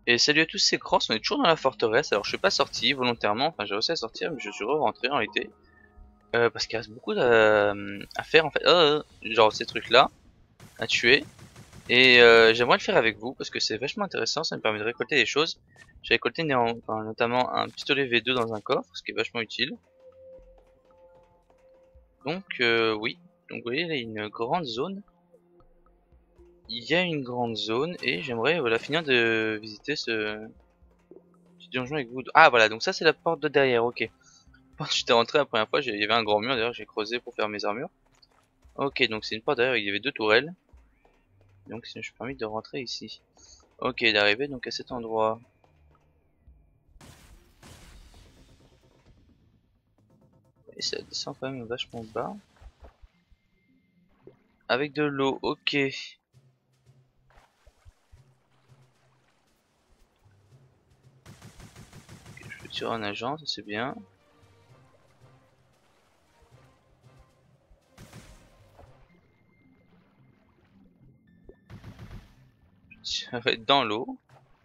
Et salut à tous, c'est Cross, on est toujours dans la forteresse. Alors je suis pas sorti volontairement, enfin j'ai réussi à sortir mais je suis re-rentré en réalité. Parce qu'il reste beaucoup à faire en fait. Genre ces trucs là, à tuer. Et j'aimerais le faire avec vous parce que c'est vachement intéressant, ça me permet de récolter des choses. J'ai récolté notamment un pistolet V2 dans un coffre, ce qui est vachement utile. Donc oui, donc vous voyez là il y a une grande zone. Il y a une grande zone et j'aimerais voilà finir de visiter ce petit donjon avec vous. Ah voilà, donc ça c'est la porte de derrière, ok. Quand j'étais rentré la première fois, il y avait un grand mur d'ailleurs, j'ai creusé pour faire mes armures. Ok, donc c'est une porte derrière, il y avait deux tourelles. Donc je me suis permis de rentrer ici. Ok, d'arriver donc à cet endroit. Et ça descend quand même vachement bas. Avec de l'eau, ok. Je peux tirer un agent, ça c'est bien. Je tirerai dans l'eau.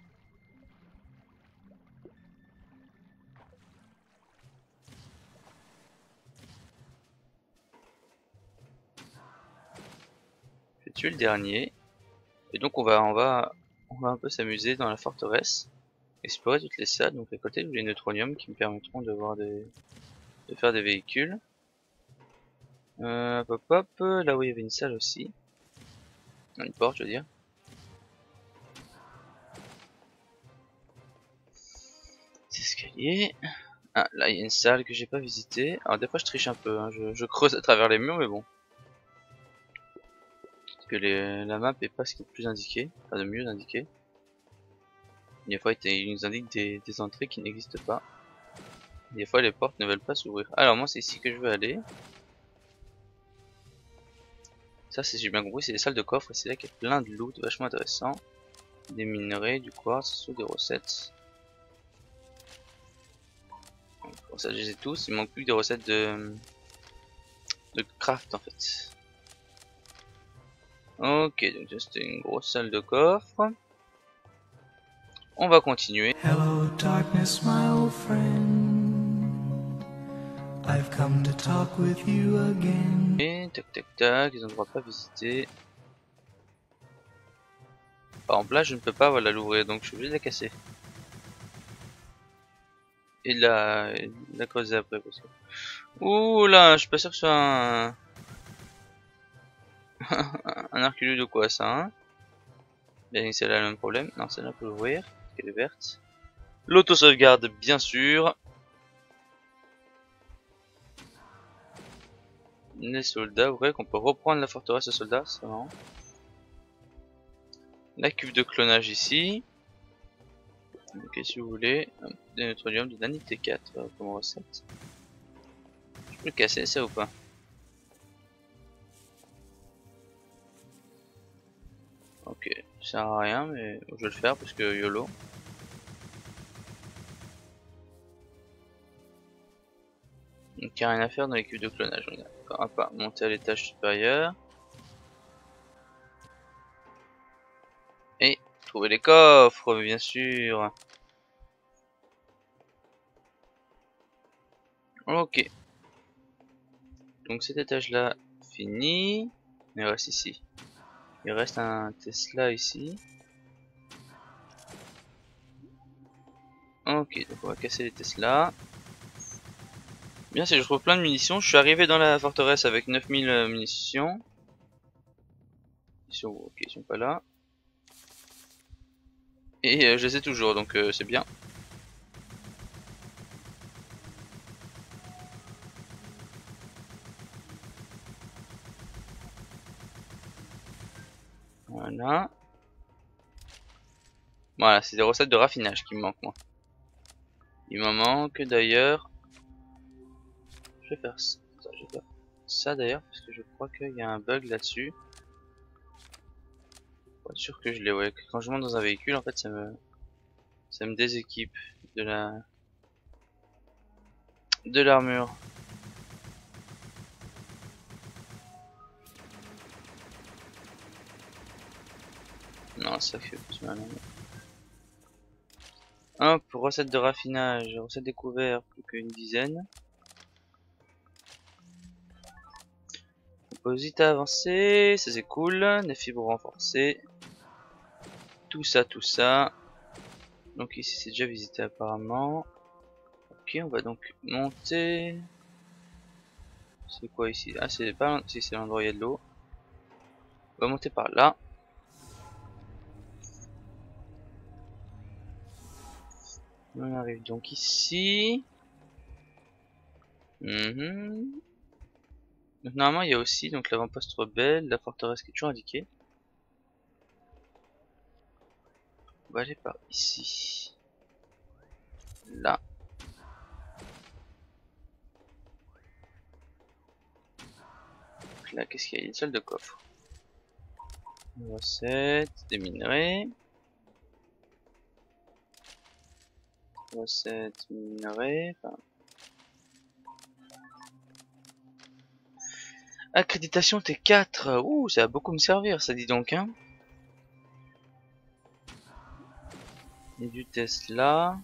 Je vais tuer le dernier. Et donc on va un peu s'amuser dans la forteresse. Explorer toutes les salles, donc récolter tous les neutroniums qui me permettront de faire des véhicules. Hop hop, là où il y avait une salle aussi. Une porte je veux dire. Escalier. Ah, là il y a une salle que j'ai pas visitée. Alors des fois je triche un peu, hein. Je creuse à travers les murs mais bon. Parce que la map est pas ce qui est le plus indiqué, pas de mieux indiqué. Des fois il nous indique des entrées qui n'existent pas. Des fois les portes ne veulent pas s'ouvrir. Alors moi c'est ici que je veux aller. Ça c'est j'ai bien compris, c'est des salles de coffre et c'est là qu'il y a plein de loot vachement intéressant. Des minerais, du quartz ou des recettes. Pour ça je les ai tous, il manque plus que des recettes de craft en fait. Ok, donc c'était une grosse salle de coffre. On va continuer. Hello, darkness, my old friend. I've come to talk with you again. Et tac tac tac, ils ont le droit de pas visiter. Par exemple là je ne peux pas voilà l'ouvrir donc je suis obligé de la casser. Et de la creuser après parce que... Ouh là, je suis pas sûr que ce soit un Hercule de quoi ça hein. Bien celle-là a le même problème. Non celle-là peut l'ouvrir, parce qu'elle est verte. L'auto-sauvegarde bien sûr. Les soldats, ouais qu'on peut reprendre la forteresse aux soldats, c'est marrant. La cuve de clonage ici. Ok si vous voulez. Des neutronium de nanite 4 comme recette. Je peux le casser ça ou pas? Ok, ça sert à rien mais je vais le faire parce que YOLO. Donc il n'y a rien à faire dans les cubes de clonage. On va pas monter à l'étage supérieur. Et trouver les coffres bien sûr. Ok. Donc cet étage là fini. Il reste ici. Il reste un Tesla ici. Ok, donc on va casser les Tesla. Bien, si je trouve plein de munitions. Je suis arrivé dans la forteresse avec 9000 munitions. Ok, ils sont pas là. Et je les ai toujours, donc c'est bien. Voilà. Voilà, c'est des recettes de raffinage qui me manquent moi. Il m'en manque d'ailleurs. Je vais faire ça, je vais faire ça d'ailleurs parce que je crois qu'il y a un bug là-dessus. Pas sûr que je l'ai, ouais. Quand je monte dans un véhicule, en fait, ça me déséquipe de de l'armure. Non, ça fait plus mal. Hop, recette de raffinage, recette découverte, plus qu'une dizaine. Composite avancé, ça c'est cool. Des fibres renforcées. Tout ça, tout ça. Donc ici c'est déjà visité apparemment. Ok, on va donc monter. C'est quoi ici? Ah, c'est pas si c'est l'endroit où il y a de l'eau. On va monter par là. On arrive donc ici. Donc normalement il y a aussi donc l'avant-poste rebelle, la forteresse qui est toujours indiquée. On va aller par ici. Là. Donc là, qu'est-ce qu'il y a? Une salle de coffre. Recette, des minerais. Recette, minerais. Enfin... Accréditation T4. Ouh, ça va beaucoup me servir, ça dit donc, hein. Et du Tesla.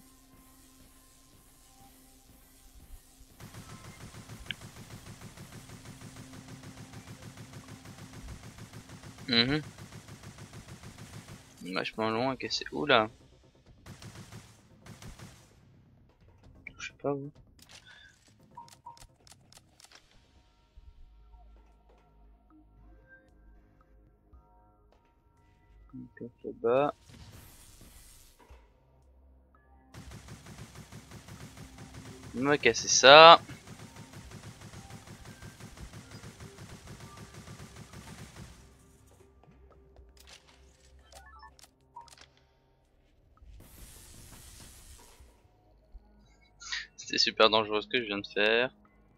Vachement long à casser. Oula. Je sais pas où. Donc là-bas. On va casser ça. C'était super dangereux ce que je viens de faire.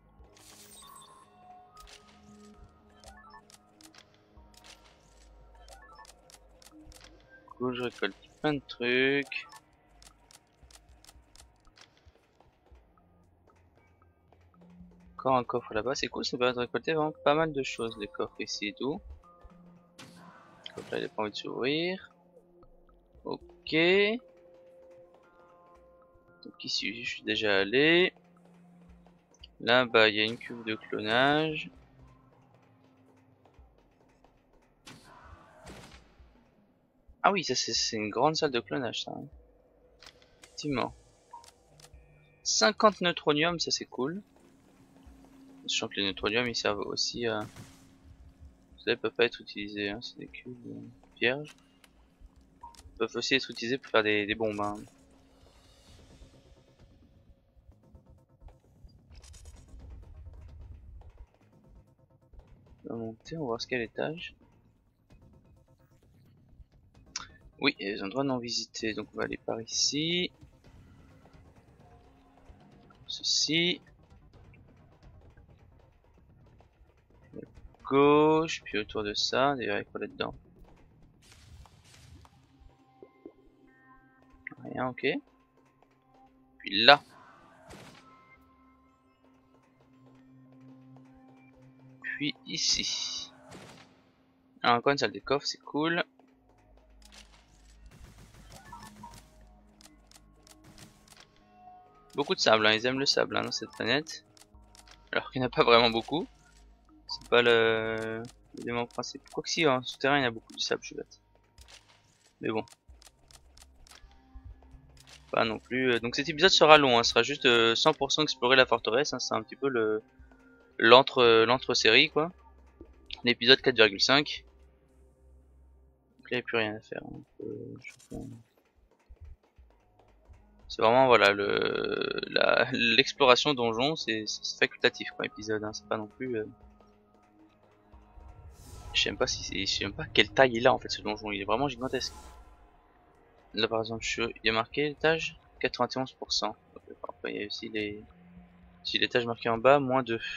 Cool, je récolte plein de trucs. Encore un coffre là-bas, c'est cool, ça permet de récolter vraiment pas mal de choses, les coffres ici et tout. Le coffre là, il a pas envie de s'ouvrir. Ok. Donc ici, je suis déjà allé. Là-bas, il y a une cuve de clonage. Ah oui, ça c'est une grande salle de clonage, ça. Hein. Effectivement. 50 neutronium, ça c'est cool. Sachant que les neutronium ils servent aussi à... Ça ils peuvent pas être utilisés, hein. C'est des cubes vierges. Ils peuvent aussi être utilisés pour faire des bombes. Hein. On va monter, on va voir ce qu'est l'étage. Oui, il y a des endroits non visités, donc on va aller par ici. Ceci. Gauche, puis autour de ça, d'ailleurs il y a quoi là-dedans? Rien, ok. Puis là. Puis ici. Alors encore une salle des coffres, c'est cool. Beaucoup de sable, hein. Ils aiment le sable hein, dans cette planète. Alors qu'il n'y en a pas vraiment beaucoup. C'est pas l'élément principal. Quoi que si, en souterrain il y a beaucoup de sable, je suis bête. Mais bon. Pas non plus. Donc cet épisode sera long, hein. Ce sera juste 100% explorer la forteresse. Hein. C'est un petit peu l'entre-série quoi. L'épisode 4,5. Donc là il n'y a plus rien à faire. Hein. C'est vraiment voilà l'exploration donjon, c'est facultatif quoi épisode. Hein. C'est pas non plus. Je sais même pas je sais même pas quelle taille il a en fait ce donjon. Il est vraiment gigantesque. Là par exemple, il y a marqué l'étage 91%. Après il y a aussi si l'étage marqué en bas, moins 2.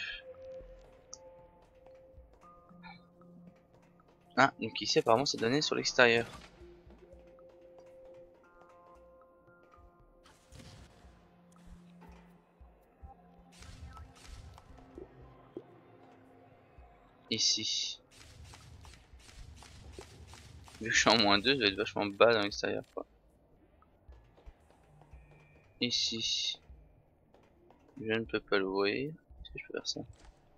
Ah, donc ici apparemment c'est donné sur l'extérieur. Ici. Vu que je suis en moins 2, je vais être vachement bas dans l'extérieur quoi. Ici, je ne peux pas l'ouvrir. Est-ce que je peux faire ça?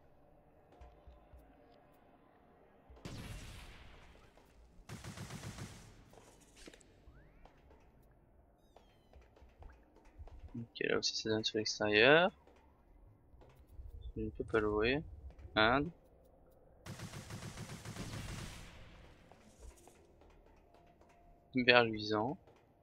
Ok, là aussi ça donne sur l'extérieur. Je ne peux pas l'ouvrir. Inde. Vert luisant.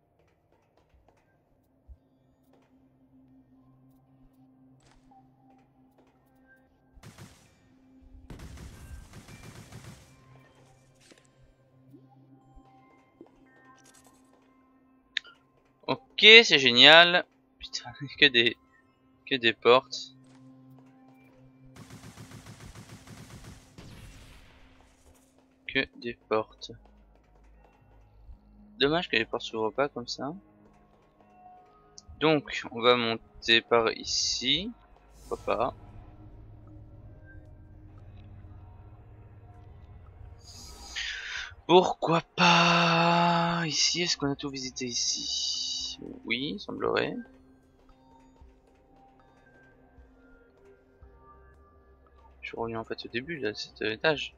Ok, c'est génial. Putain, que des portes. Que des portes. Dommage que les portes s'ouvrent pas comme ça. Donc, on va monter par ici. Pourquoi pas. Pourquoi pas? Ici, est-ce qu'on a tout visité ici? Oui, il semblerait. Je suis revenu en fait au début de cet étage.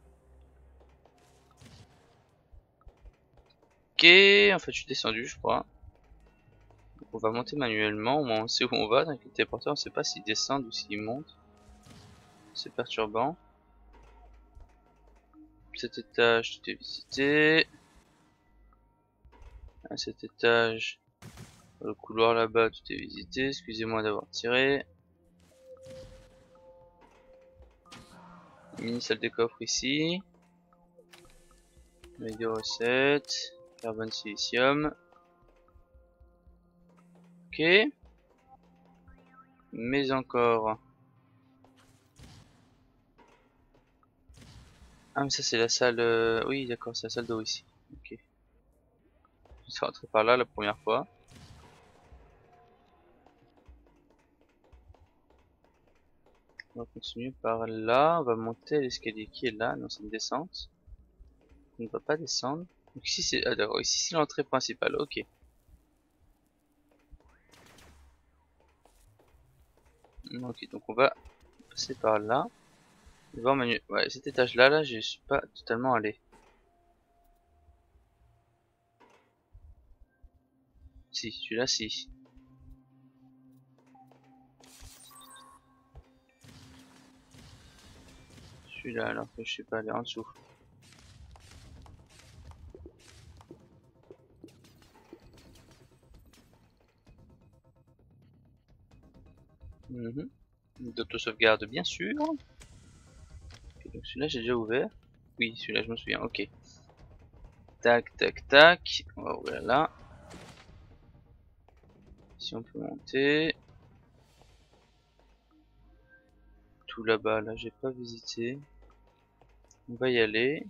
Ok, en fait je suis descendu je crois. Donc, on va monter manuellement, au moins on sait où on va. Avec le téléporteur on sait pas s'il descend ou s'il monte. C'est perturbant. Cet étage tout est visité. À cet étage, le couloir là-bas tout est visité. Excusez-moi d'avoir tiré. Mini salle des coffres ici. Avec des recettes. Carbone silicium. Ok. Mais encore. Ah mais ça c'est la salle... Oui d'accord, c'est la salle d'eau ici. Ok. Je suis rentré par là la première fois. On va continuer par là. On va monter l'escalier qui est là. Non, c'est une descente. On ne va pas descendre. Donc ici c'est... Ah d'accord, ici c'est l'entrée principale. Ok. Ok, donc on va passer par là. Et voir menu... Ouais, cet étage là, je suis pas totalement allé. Si, celui-là si. Celui-là alors que je suis pas allé en dessous. D'auto-sauvegarde bien sûr. Ok, donc celui-là j'ai déjà ouvert. Oui, celui-là je me souviens, ok. Tac, tac, tac. On va ouvrir là. Si on peut monter. Tout là-bas, là j'ai pas visité. On va y aller.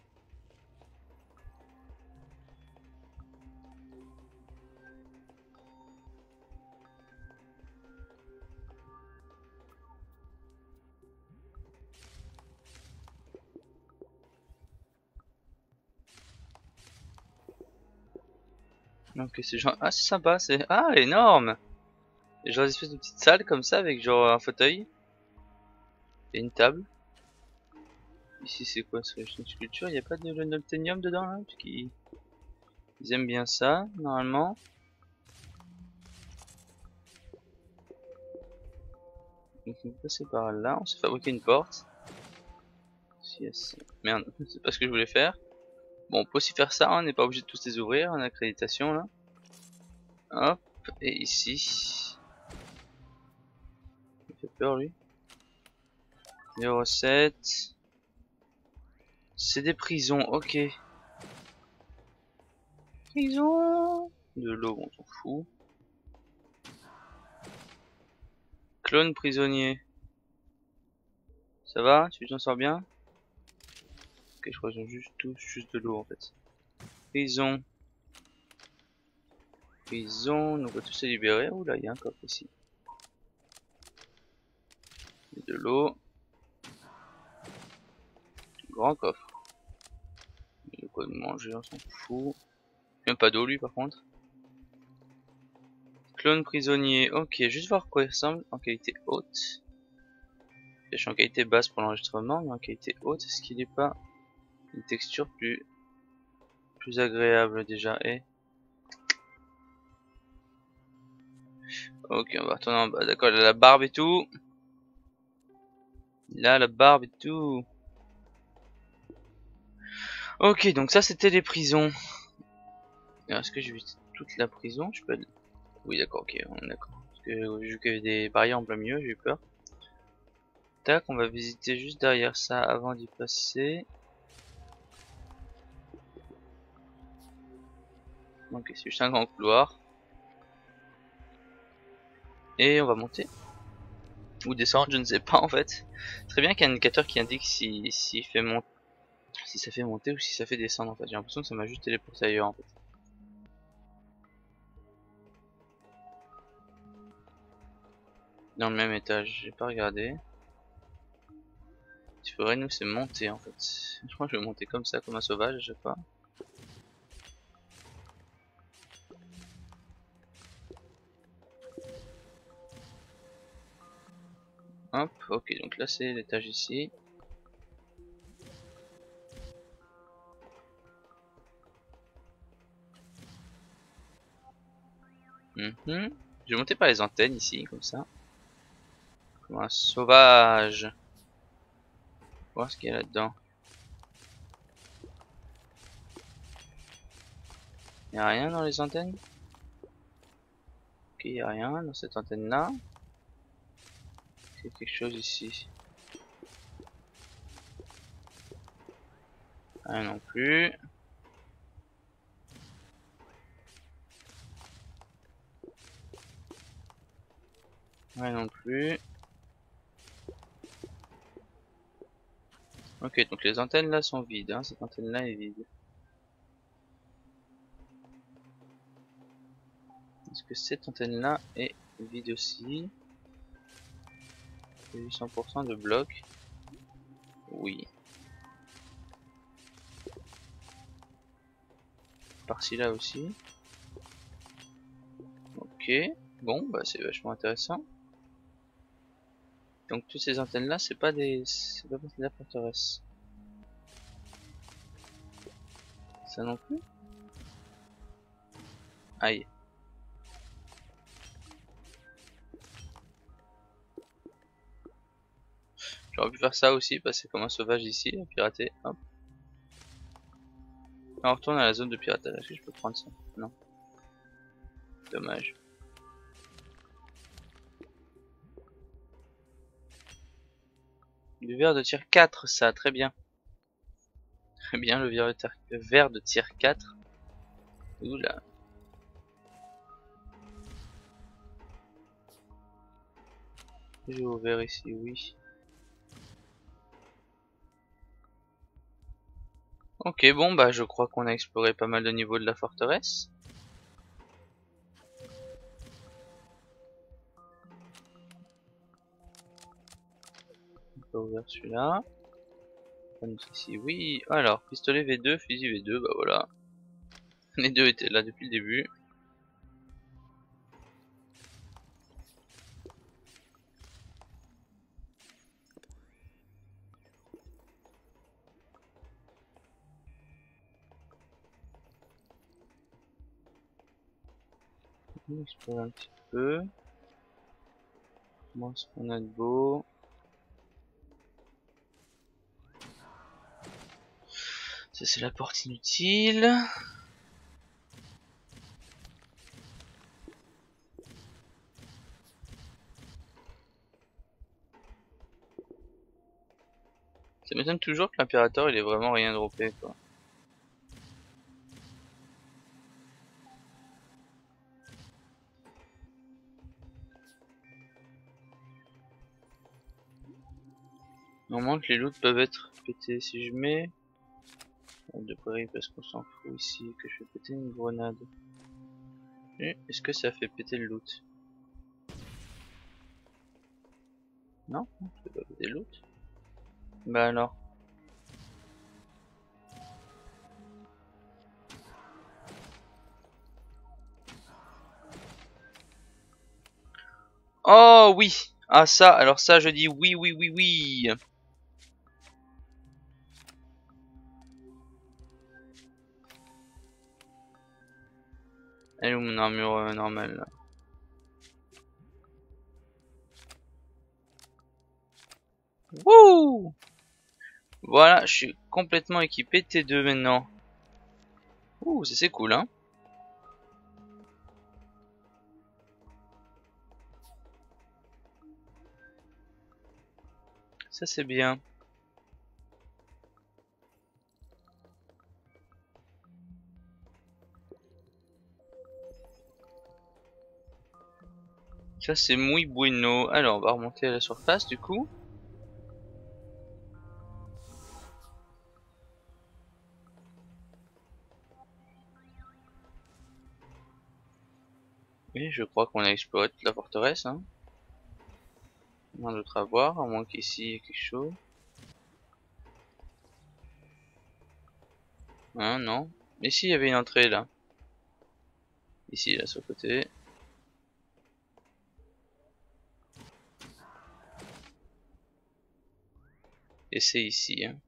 Donc c'est genre... Ah c'est sympa, c'est... Ah énorme. Genre des espèces de petites salles comme ça avec genre un fauteuil. Et une table. Ici c'est quoi? C'est une sculpture, il n'y a pas de l'unobtainium dedans là? Parce qu'ils aiment bien ça, normalement. Donc on peut passer par là, on s'est fabriqué une porte. Yes. Merde, c'est pas ce que je voulais faire. Bon, on peut aussi faire ça, hein, on n'est pas obligé de tous les ouvrir, en accréditation là. Hop, et ici. Il fait peur lui. Les recettes. C'est des prisons, ok. Prison. De l'eau, on s'en fout. Clone prisonnier. Ça va? Tu t'en sors bien? Ok, je crois qu'ils ont juste tous juste de l'eau en fait. Prison. Prison, donc on va tous se libérer. Oula, il y a un coffre ici. De l'eau. Grand coffre. Il y a quoi de manger, on s'en fout. Même pas d'eau lui par contre. Clone prisonnier, ok, juste voir à quoi il ressemble en qualité haute. Je suis en qualité basse pour l'enregistrement, mais en qualité haute, est-ce qu'il n'est pas une texture plus agréable déjà? Ok, on va retourner en bas, d'accord, il a la barbe et tout. Il a la barbe et tout. Ok, donc ça c'était les prisons. Est-ce que j'ai vu toute la prison? Je peux... Oui, d'accord, ok, on est d'accord. Parce que vu qu'il y avait des barrières en plein milieu, j'ai eu peur. Tac, on va visiter juste derrière ça avant d'y passer. Ok, c'est juste un grand couloir. Et on va monter. Ou descendre, je ne sais pas en fait. Très bien qu'il y ait un indicateur qui indique si ça fait monter ou si ça fait descendre en fait. J'ai l'impression que ça m'a juste téléporté ailleurs en fait. Dans le même étage, j'ai pas regardé. Ce qu'il faudrait nous c'est monter en fait. Je crois que je vais monter comme ça, comme un sauvage à chaque fois. Hop, ok, donc là c'est l'étage ici. Je vais monter par les antennes ici, comme ça. Comme un sauvage. Voir ce qu'il y a là-dedans. Il a rien dans les antennes? Ok, il a rien dans cette antenne-là. C'est quelque chose ici. Rien non plus. Rien non plus. Ok, donc les antennes là sont vides, hein. Cette antenne là est vide. Est-ce que cette antenne là est vide aussi? J'ai 100% de blocs. Oui. Par-ci là aussi. Ok. Bon, bah c'est vachement intéressant. Donc toutes ces antennes là, c'est pas partie de la forteresse. Ça non plus? Aïe. J'aurais pu faire ça aussi, passer comme un sauvage ici, pirater. Hop. On retourne à la zone de piratage. Est-ce que je peux prendre ça? Non. Dommage. Du verre de tir 4, ça, très bien. Très bien, le verre de tir 4. Oula. J'ai ouvert ici, oui. Ok, bon, bah je crois qu'on a exploré pas mal de niveaux de la forteresse. On peut ouvrir celui-là. Ici, oui. Alors, pistolet V2, fusil V2, bah voilà. Les deux étaient là depuis le début. On va explorer un petit peu. Moi, ce qu'on a de beau. Ça, c'est la porte inutile. Ça m'étonne toujours que l'impérateur il ait vraiment rien droppé quoi. Normalement que les loots peuvent être pétés. Si je mets de prairie parce qu'on s'en fout ici, que je vais péter une grenade. Est-ce que ça fait péter le loot? Non, je fais pas péter le loot. Bah alors. Oh oui. Ah ça, alors ça je dis oui, oui, oui, oui. Elle est où mon armure normale là? Wouh! Voilà, je suis complètement équipé T2 maintenant. Ouh, ça c'est cool hein. Ça c'est bien. Ça c'est muy bueno. Alors on va remonter à la surface du coup. Et je crois qu'on a exploré toute la forteresse hein. Rien d'autre à voir, à moins qu'ici il y ait quelque chose. Hein, non. Mais si, il y avait une entrée là. Ici, là, sur le côté. Et c'est ici. Hein.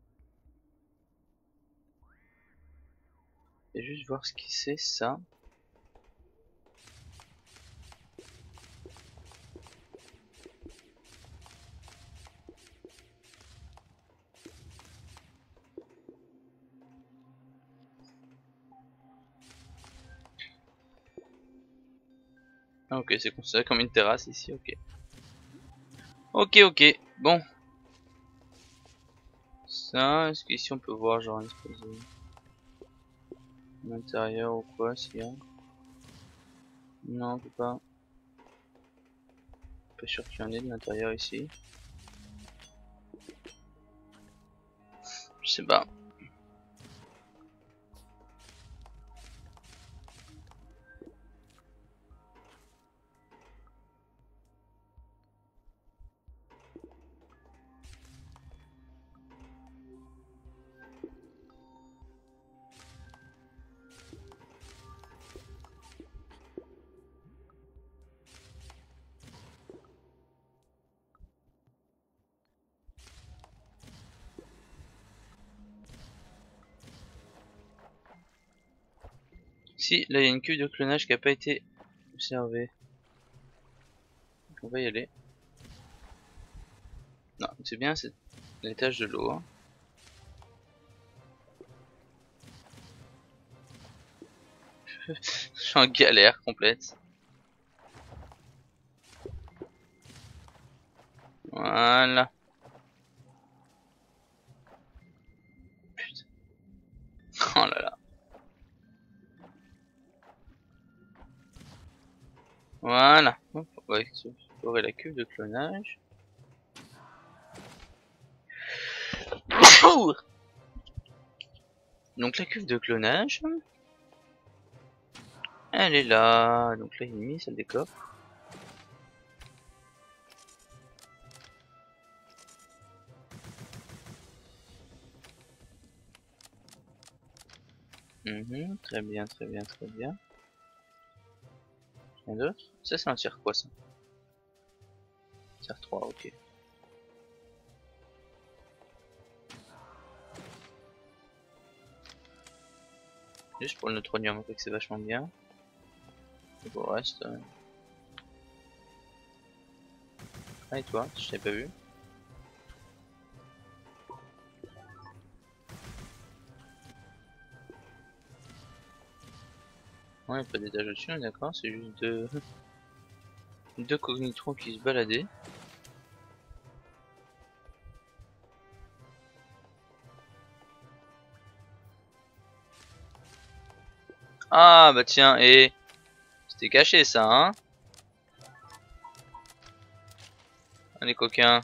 Je vais juste voir ce qui c'est ça. Ah, ok, c'est considéré comme une terrasse ici, ok. Ok, ok, bon. Ça, est-ce qu'ici on peut voir genre une espèce d'intérieur ou quoi, s'il y a? Non, on peut pas. Pas sûr qu'il y en ait de l'intérieur ici. Je sais pas. Si, là il y a une cuve de clonage qui a pas été observée. Donc, on va y aller. Non, c'est bien, c'est l'étage de l'eau. Hein. Je suis en galère complète. Voilà. Putain. Oh là là. Voilà. Hop, on va explorer la cuve de clonage. Ouh. Donc la cuve de clonage, elle est là. Donc là il est mis, ça le décoffre. Très bien, très bien, très bien. Rien d'autre? Ça c'est un tir quoi ça? Tir 3, ok. Juste pour le neutronium, que c'est vachement bien. Et pour le reste... Ah et toi, je t'avais pas vu. Ouais, pas d'étage au-dessus, d'accord, c'est juste deux cognitrons qui se baladaient. Ah bah tiens, et c'était caché ça, hein? Ah, les coquins.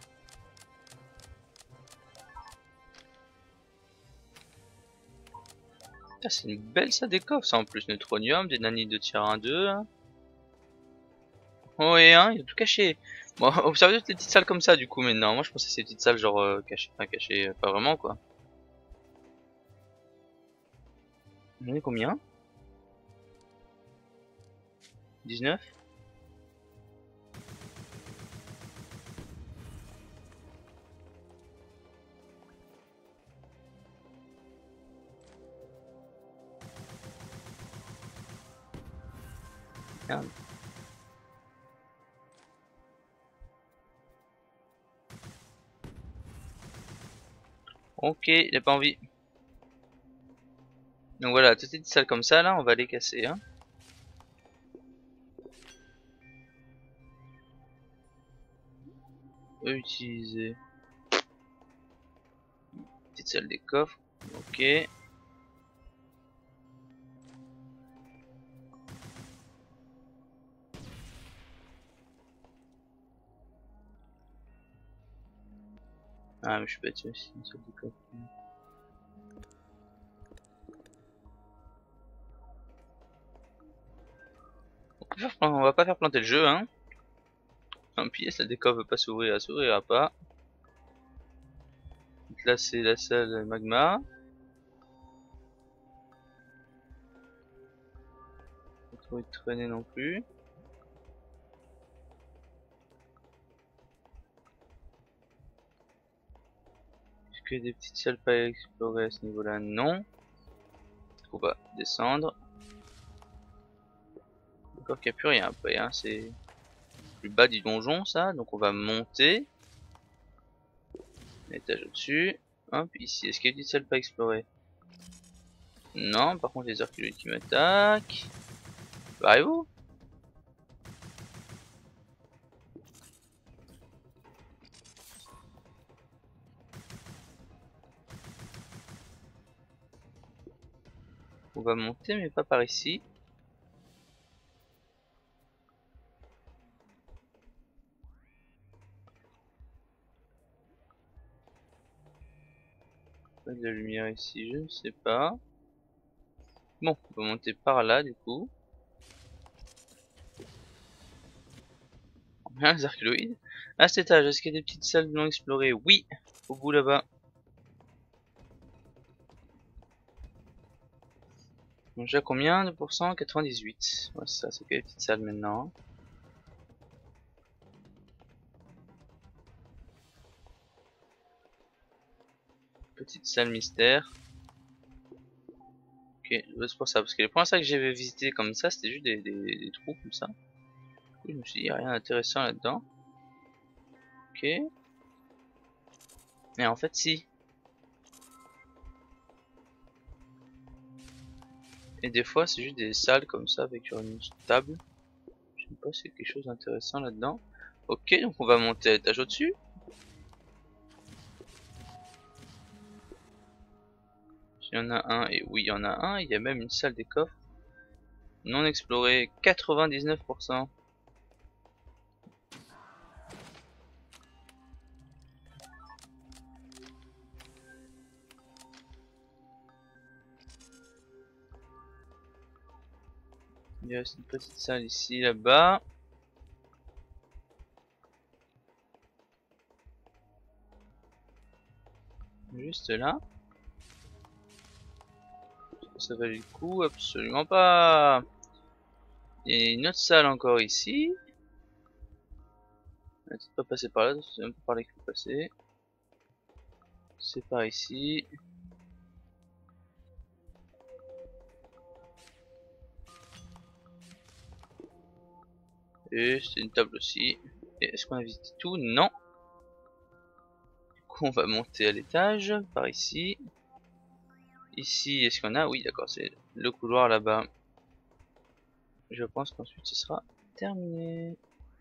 Ah, c'est une belle salle des coffres, ça en plus, neutronium, des nanites de tir 1-2. Hein. Oh et hein, il a tout caché. Bon, observez toutes les petites salles comme ça du coup maintenant. Moi je pensais que ces petites salles genre cachées, enfin cachées, pas vraiment quoi. On est combien? 19? Merde. Ok, il a pas envie. Donc voilà, toutes ces petites salles comme ça, là, on va les casser. Hein. Utiliser. Petite salle des coffres. Ok. Ah, mais je suis bête aussi, une salle des coffres. On va pas faire planter le jeu, hein. Tant pis, la déco veut pas s'ouvrir, elle s'ouvrira pas. Donc là, c'est la salle magma. Pas trop y traîner non plus. Est-ce qu'il y a des petites salles pas explorées à ce niveau-là? Non. On va descendre. Encore qu'il n'y a plus rien après, hein. C'est plus bas du donjon, ça. Donc on va monter. Un étage au-dessus. Hop, ici. Est-ce qu'il y a des salles pas explorées? Non, par contre, les archéologues qui m'attaquent. Barrez-vous. On va monter, mais pas par ici. Pas de lumière ici, je ne sais pas. Bon, on va monter par là, du coup. Hein, les archéologues. À cet étage, est-ce qu'il y a des petites salles non explorées? Oui, au bout là-bas. Donc j'ai combien de pourcents? 98. Ouais, ça, c'est que les petites salles maintenant. Petite salle mystère. Ok, c'est pour ça, parce que les premières salles que j'avais visitées comme ça, c'était juste des trous comme ça. Du coup, je me suis dit, il n'y a rien d'intéressant là-dedans. Ok. Mais en fait, si. Et des fois, c'est juste des salles comme ça avec une table. Je sais pas si c'est quelque chose d'intéressant là-dedans. Ok, donc on va monter à l'étage au-dessus. Il y en a un, et oui, il y en a un. Il y a même une salle des coffres non explorée, 99%. Il reste une petite salle ici, là-bas. Juste là. Ça valait le coup? Absolument pas. Il y a une autre salle encore ici. On va peut-être pas passer par là, c'est même pas par là qu'il faut passer. C'est par ici. Et c'est une table aussi. Et est-ce qu'on a visité tout? Non. Du coup, on va monter à l'étage, par ici. Ici, est-ce qu'on a? Oui, d'accord, c'est le couloir là-bas. Je pense qu'ensuite ce sera terminé.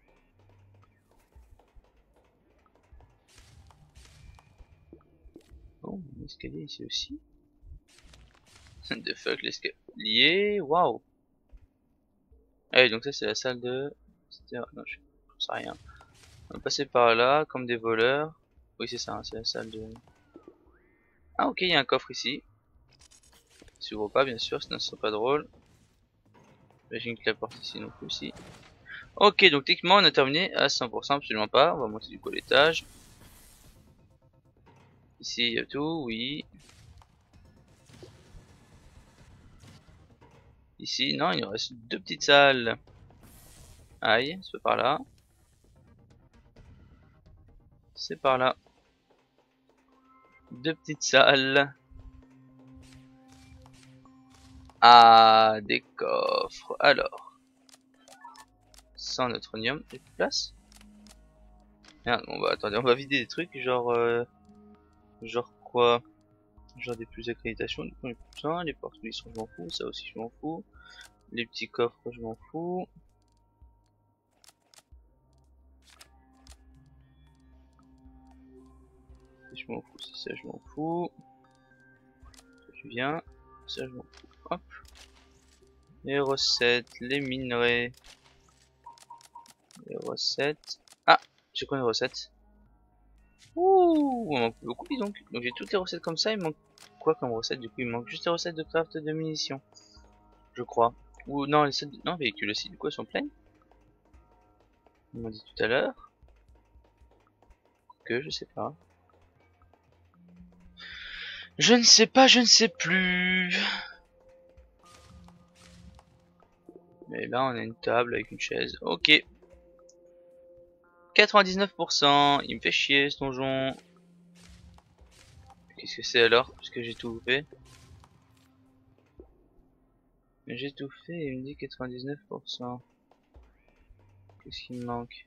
Oh, un escalier ici aussi. The fuck, l'escalier. Waouh. Ah oui, donc ça c'est la salle de... Non, je sais rien. On va passer par là, comme des voleurs. Oui, c'est ça, hein, c'est la salle de... Ah ok, il y a un coffre ici. Il s'ouvre pas, bien sûr, sinon ce serait pas drôle. J'imagine que la porte ici non plus, si. Ok, donc techniquement on a terminé à 100%, absolument pas. On va monter du coup à l'étage. Ici il y a tout, oui. Ici, non, il nous reste deux petites salles. Aïe, c'est par là. C'est par là. Deux petites salles. Ah, des coffres. Alors, 100 neutronium. J'ai plus de place. Merde, bon bah attendez, on va vider des trucs genre genre quoi? Genre des plus d'accréditation, du coup les putain, les portes munitions je m'en fous, ça aussi je m'en fous. Les petits coffres je m'en fous. Je m'en fous, ça je m'en fous. Ça je viens, ça je m'en fous. Hop. Les recettes, les minerais. Les recettes. Ah, j'ai quoi les recettes? Ouh, il manque beaucoup dis donc. Donc j'ai toutes les recettes comme ça, il manque quoi comme recette du coup? Il manque juste les recettes de craft de munitions. Je crois. Ou non, les recettes non, véhicules aussi du coup elles sont pleines. On m'a dit tout à l'heure. Que je sais pas. Je ne sais pas, je ne sais plus. Et là on a une table avec une chaise. Ok. 99%. Il me fait chier ce donjon. Qu'est-ce que c'est alors? Puisque j'ai tout fait. J'ai tout fait et il me dit 99%. Qu'est-ce qui me manque?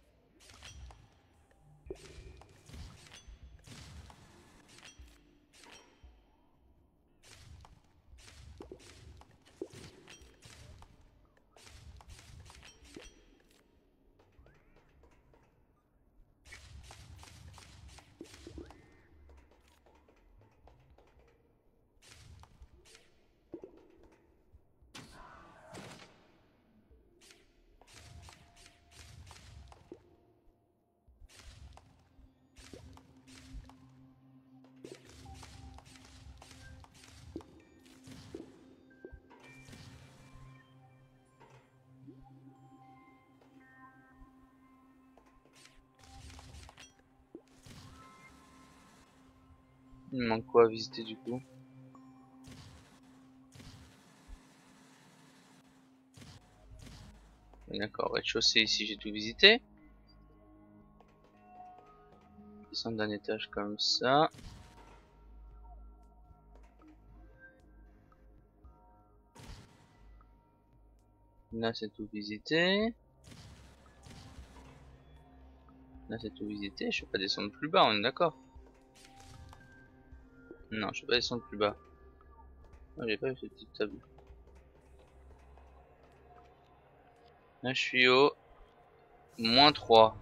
Il me manque quoi à visiter du coup? D'accord, rez-de-chaussée ici j'ai tout visité. Descendre d'un étage comme ça. Là c'est tout visité. Là c'est tout visité. Je peux pas descendre plus bas, on est d'accord? Non, je peux pas descendre plus bas. Non, j'ai pas eu ce petit tableau. Là je suis au -3.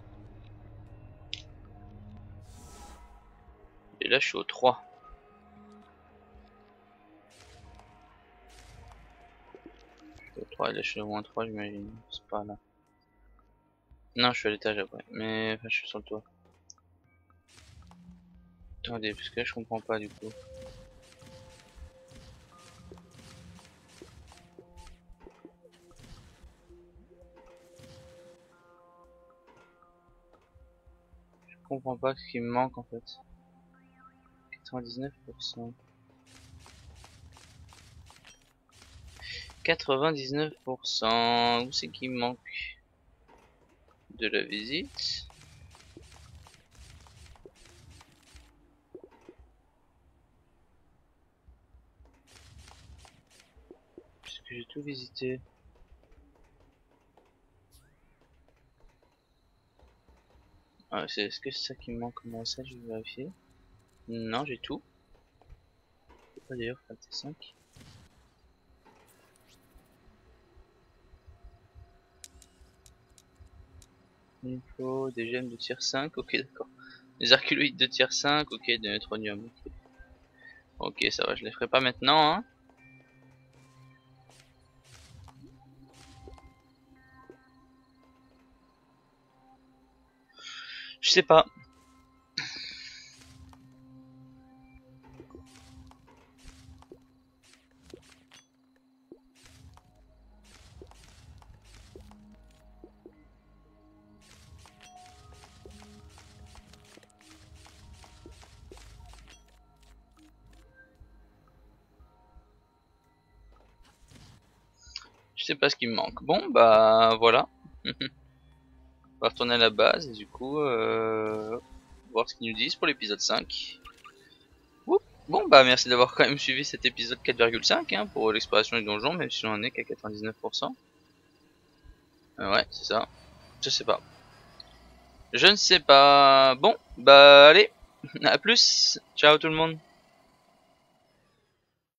Et là je suis au 3. Je suis au 3 et là je suis au -3 j'imagine. C'est pas là. Non, je suis à l'étage après. Mais enfin je suis sur le toit. Attendez, parce que là je comprends pas du coup. Je comprends pas ce qui me manque en fait. 99%. 99%. Où c'est qu'il me manque de la visite? Puisque j'ai tout visité. Ah, est-ce que c'est ça qui me manque comme recette? Je vais vérifier. Non, j'ai tout. Je peux pas d'ailleurs faire T5. Il me faut des gemmes de tier 5. Ok, d'accord. Des archéoloïdes de tier 5. Ok, de neutronium. Ok, ok, ça va, je les ferai pas maintenant. Hein. Je sais pas. Je sais pas ce qui me manque. Bon, bah voilà. On va retourner à la base et du coup, voir ce qu'ils nous disent pour l'épisode 5. Oup. Bon, bah merci d'avoir quand même suivi cet épisode 4,5 hein, pour l'exploration du donjon, même si on en est qu'à 99%. Ouais, c'est ça. Je sais pas. Je ne sais pas. Bon, bah allez, à plus. Ciao tout le monde.